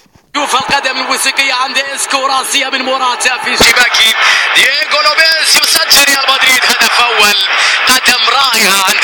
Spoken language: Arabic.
شوف القدم الوثيقية عند اسكو، راسية من موراتا في شباكي. دييغو لوبيز يسجل ريال مدريد هدف أول. قدم رائعة